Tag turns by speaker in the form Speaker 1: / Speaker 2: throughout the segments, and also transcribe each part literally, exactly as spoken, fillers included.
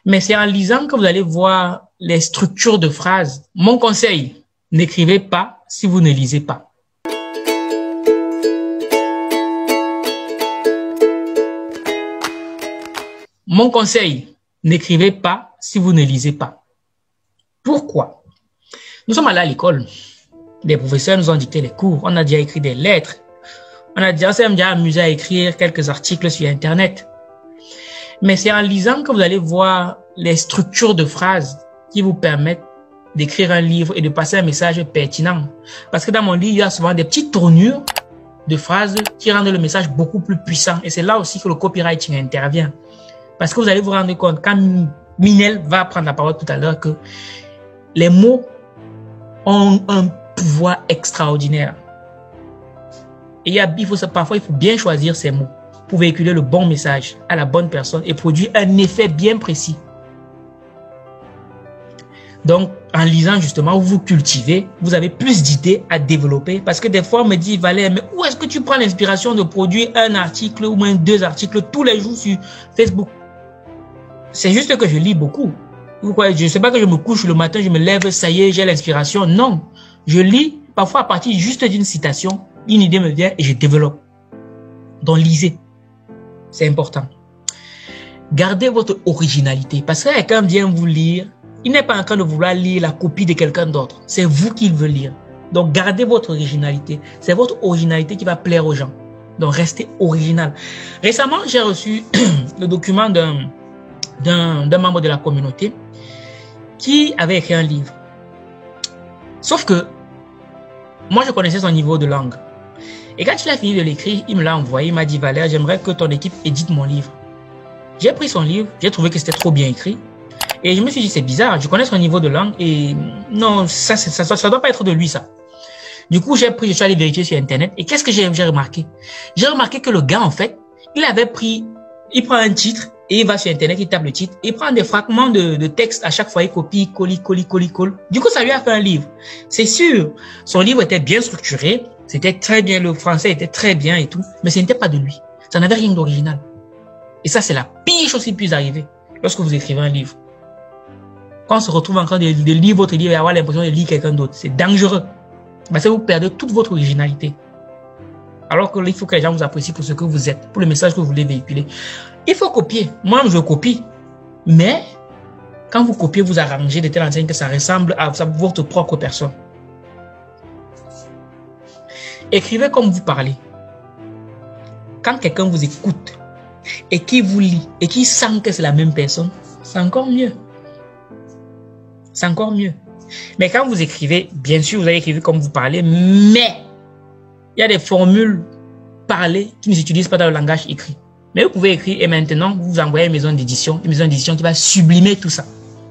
Speaker 1: Mais c'est en lisant que vous allez voir les structures de phrases. Mon conseil, n'écrivez pas si vous ne lisez pas. Mon conseil, n'écrivez pas si vous ne lisez pas. Pourquoi? Nous sommes allés à l'école. Les professeurs nous ont dicté les cours. On a déjà écrit des lettres. On a déjà, on s'est déjà amusé à écrire quelques articles sur Internet. Mais c'est en lisant que vous allez voir les structures de phrases qui vous permettent d'écrire un livre et de passer un message pertinent. Parce que dans mon livre, il y a souvent des petites tournures de phrases qui rendent le message beaucoup plus puissant. Et c'est là aussi que le copywriting intervient. Parce que vous allez vous rendre compte, quand Minel va prendre la parole tout à l'heure, que les mots ont un pouvoir extraordinaire. Et il, y a, il faut, parfois, il faut bien choisir ces mots pour véhiculer le bon message à la bonne personne et produire un effet bien précis. Donc, en lisant justement, vous vous cultivez, vous avez plus d'idées à développer. Parce que des fois, on me dit, Valère, mais où est-ce que tu prends l'inspiration de produire un article ou moins deux articles tous les jours sur Facebook? C'est juste que je lis beaucoup. Pourquoi? Je ne sais pas que je me couche le matin, je me lève, ça y est, j'ai l'inspiration. Non, je lis parfois à partir juste d'une citation, une idée me vient et je développe. Donc, lisez. C'est important. Gardez votre originalité. Parce que quelqu'un vient vous lire, il n'est pas en train de vouloir lire la copie de quelqu'un d'autre. C'est vous qu'il veut lire. Donc, gardez votre originalité. C'est votre originalité qui va plaire aux gens. Donc, restez original. Récemment, j'ai reçu le document d'un d'un membre de la communauté qui avait écrit un livre. Sauf que moi, je connaissais son niveau de langue. Et quand il a fini de l'écrire, il me l'a envoyé. Il m'a dit, Valère, j'aimerais que ton équipe édite mon livre. J'ai pris son livre, j'ai trouvé que c'était trop bien écrit. Et je me suis dit, c'est bizarre, je connais son niveau de langue et non, ça ça, ça, ça doit pas être de lui, ça. Du coup, j'ai pris, je suis allé vérifier sur Internet. Et qu'est-ce que j'ai remarqué? J'ai remarqué que le gars, en fait, il avait pris, il prend un titre et il va sur Internet, il tape le titre, il prend des fragments de, de texte à chaque fois, il copie, il colle, il colle, il colle, il colle. Du coup, ça lui a fait un livre. C'est sûr, son livre était bien structuré, c'était très bien, le français était très bien et tout, mais ce n'était pas de lui. Ça n'avait rien d'original. Et ça, c'est la pire chose qui puisse arriver lorsque vous écrivez un livre. Quand on se retrouve en train de, de lire votre livre et avoir l'impression de lire quelqu'un d'autre, c'est dangereux. Parce que vous perdez toute votre originalité. Alors qu'il faut que les gens vous apprécient pour ce que vous êtes, pour le message que vous voulez véhiculer. Il faut copier. Moi, je copie. Mais, quand vous copiez, vous arrangez de telle enseigne que ça ressemble à votre propre personne. Écrivez comme vous parlez. Quand quelqu'un vous écoute et qui vous lit et qui sent que c'est la même personne, c'est encore mieux. C'est encore mieux. Mais quand vous écrivez, bien sûr, vous allez écrire comme vous parlez, mais il y a des formules parlées qui ne s'utilisent pas dans le langage écrit. Mais vous pouvez écrire et maintenant, vous envoyez une maison d'édition, une maison d'édition qui va sublimer tout ça.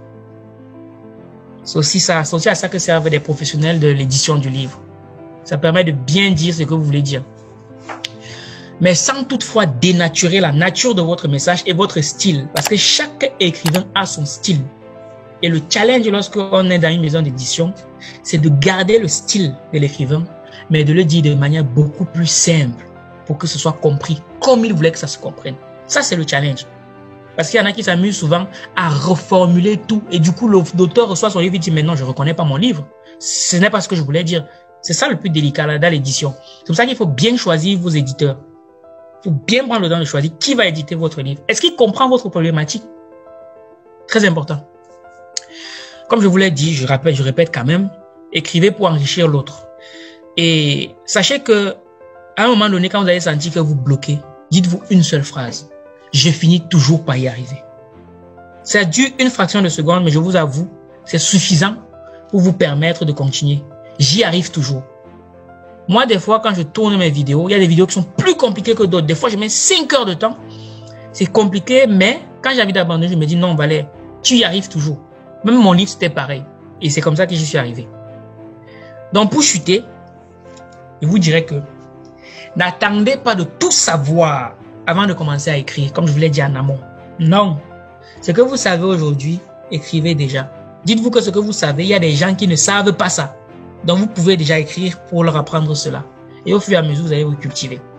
Speaker 1: C'est aussi, ça, c'est aussi à ça que servent les professionnels de l'édition du livre. Ça permet de bien dire ce que vous voulez dire. Mais sans toutefois dénaturer la nature de votre message et votre style. Parce que chaque écrivain a son style. Et le challenge lorsqu'on est dans une maison d'édition, c'est de garder le style de l'écrivain, mais de le dire de manière beaucoup plus simple pour que ce soit compris comme il voulait que ça se comprenne. Ça, c'est le challenge. Parce qu'il y en a qui s'amusent souvent à reformuler tout. Et du coup, l'auteur reçoit son livre et dit, mais non, je ne reconnais pas mon livre. Ce n'est pas ce que je voulais dire. C'est ça le plus délicat là, dans l'édition. C'est pour ça qu'il faut bien choisir vos éditeurs. Il faut bien prendre le temps de choisir qui va éditer votre livre. Est-ce qu'il comprend votre problématique? Très important. Comme je vous l'ai dit, je rappelle, je répète quand même, écrivez pour enrichir l'autre. Et sachez que, à un moment donné, quand vous avez senti que vous bloquez, dites-vous une seule phrase. Je finis toujours par y arriver. Ça dure une fraction de seconde, mais je vous avoue, c'est suffisant pour vous permettre de continuer. J'y arrive toujours. Moi, des fois, quand je tourne mes vidéos, il y a des vidéos qui sont plus compliquées que d'autres. Des fois, je mets cinq heures de temps. C'est compliqué, mais quand j'ai envie d'abandonner, je me dis non, Valère, tu y arrives toujours. Même mon livre, c'était pareil. Et c'est comme ça que j'y suis arrivé. Donc, pour chuter, je vous dirais que n'attendez pas de tout savoir avant de commencer à écrire, comme je vous l'ai dit en amont. Non. Ce que vous savez aujourd'hui, écrivez déjà. Dites-vous que ce que vous savez, il y a des gens qui ne savent pas ça. Donc, vous pouvez déjà écrire pour leur apprendre cela. Et au fur et à mesure, vous allez vous cultiver.